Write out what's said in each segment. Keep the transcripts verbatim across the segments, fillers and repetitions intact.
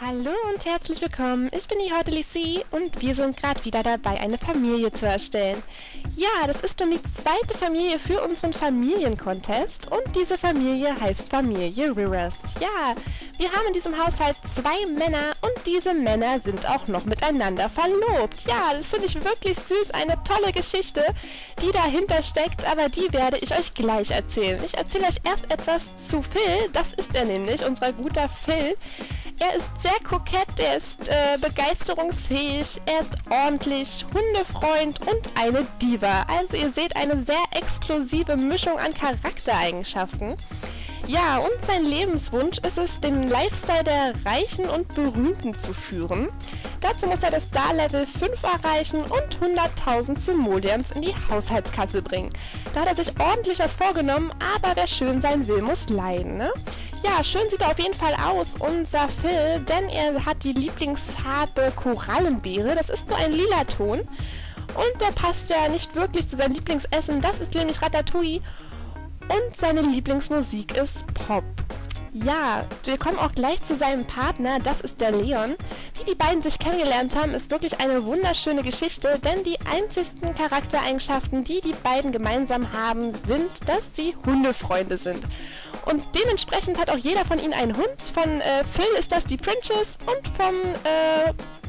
Hallo und herzlich willkommen, ich bin die heute Lissi und wir sind gerade wieder dabei, eine Familie zu erstellen. Ja, das ist schon die zweite Familie für unseren Familiencontest und diese Familie heißt Familie Rivers. Ja, wir haben in diesem Haushalt zwei Männer und diese Männer sind auch noch miteinander verlobt. Ja, das finde ich wirklich süß, eine tolle Geschichte, die dahinter steckt, aber die werde ich euch gleich erzählen. Ich erzähle euch erst etwas zu Phil, das ist er nämlich, unser guter Phil. Er ist sehr kokett, er ist äh, begeisterungsfähig, er ist ordentlich, Hundefreund und eine Diva. Also ihr seht eine sehr explosive Mischung an Charaktereigenschaften. Ja, und sein Lebenswunsch ist es, den Lifestyle der Reichen und Berühmten zu führen. Dazu muss er das Star-Level fünf erreichen und hunderttausend Simoleons in die Haushaltskasse bringen. Da hat er sich ordentlich was vorgenommen, aber wer schön sein will, muss leiden, ne? Ja, schön sieht er auf jeden Fall aus, unser Phil, denn er hat die Lieblingsfarbe Korallenbeere. Das ist so ein lila Ton und der passt ja nicht wirklich zu seinem Lieblingsessen, das ist nämlich Ratatouille. Und seine Lieblingsmusik ist Pop. Ja, wir kommen auch gleich zu seinem Partner, das ist der Leon. Wie die beiden sich kennengelernt haben, ist wirklich eine wunderschöne Geschichte, denn die einzigsten Charaktereigenschaften, die die beiden gemeinsam haben, sind, dass sie Hundefreunde sind. Und dementsprechend hat auch jeder von ihnen einen Hund. Von äh, Phil ist das die Princess und vom äh,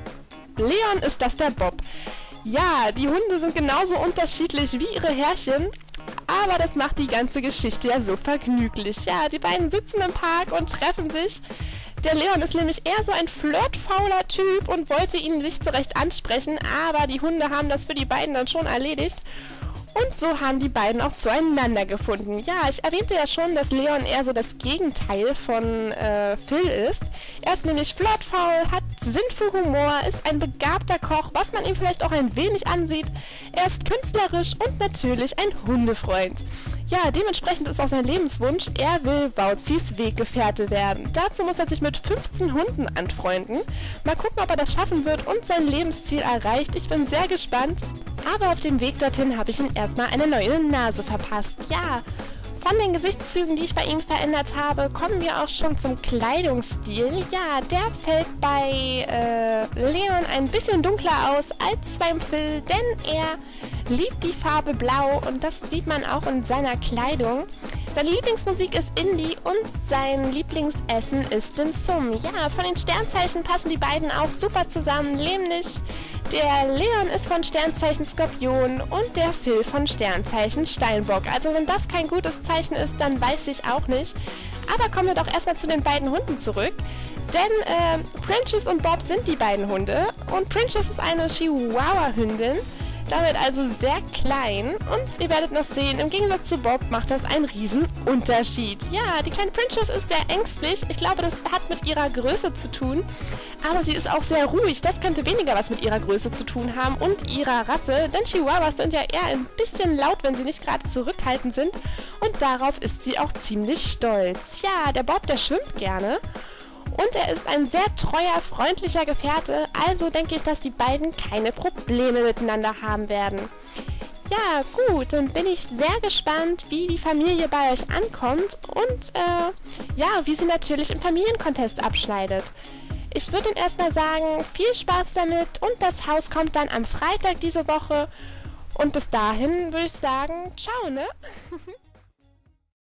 Leon ist das der Bob. Ja, die Hunde sind genauso unterschiedlich wie ihre Herrchen. Aber das macht die ganze Geschichte ja so vergnüglich. Ja, die beiden sitzen im Park und treffen sich. Der Leon ist nämlich eher so ein flirtfauler Typ und wollte ihn nicht so recht ansprechen, aber die Hunde haben das für die beiden dann schon erledigt. Und so haben die beiden auch zueinander gefunden. Ja, ich erwähnte ja schon, dass Leon eher so das Gegenteil von äh, Phil ist. Er ist nämlich flirtfaul, hat Sinn für Humor, ist ein begabter Koch, was man ihm vielleicht auch ein wenig ansieht. Er ist künstlerisch und natürlich ein Hundefreund. Ja, dementsprechend ist auch sein Lebenswunsch, er will Wauzis Weggefährte werden. Dazu muss er sich mit fünfzehn Hunden anfreunden. Mal gucken, ob er das schaffen wird und sein Lebensziel erreicht. Ich bin sehr gespannt. Aber auf dem Weg dorthin habe ich ihm erstmal eine neue Nase verpasst. Ja, von den Gesichtszügen, die ich bei ihm verändert habe, kommen wir auch schon zum Kleidungsstil. Ja, der fällt bei äh, Leon ein bisschen dunkler aus als beim Phil, denn er liebt die Farbe Blau und das sieht man auch in seiner Kleidung. Seine Lieblingsmusik ist Indie und sein Lieblingsessen ist Dim Sum. Ja, von den Sternzeichen passen die beiden auch super zusammen, nämlich der Leon ist von Sternzeichen Skorpion und der Phil von Sternzeichen Steinbock. Also wenn das kein gutes Zeichen ist, dann weiß ich auch nicht. Aber kommen wir doch erstmal zu den beiden Hunden zurück. Denn äh, Princess und Bob sind die beiden Hunde und Princess ist eine Chihuahua-Hündin. Damit also sehr klein und ihr werdet noch sehen, im Gegensatz zu Bob macht das einen riesen Unterschied. Ja, die kleine Princess ist sehr ängstlich, ich glaube, das hat mit ihrer Größe zu tun, aber sie ist auch sehr ruhig, das könnte weniger was mit ihrer Größe zu tun haben und ihrer Rasse, denn Chihuahuas sind ja eher ein bisschen laut, wenn sie nicht gerade zurückhaltend sind und darauf ist sie auch ziemlich stolz. Ja, der Bob, der schwimmt gerne. Und er ist ein sehr treuer, freundlicher Gefährte, also denke ich, dass die beiden keine Probleme miteinander haben werden. Ja, gut, dann bin ich sehr gespannt, wie die Familie bei euch ankommt und äh, ja, wie sie natürlich im Familiencontest abschneidet. Ich würde Ihnen erstmal sagen, viel Spaß damit und das Haus kommt dann am Freitag diese Woche. Und bis dahin würde ich sagen, ciao, ne?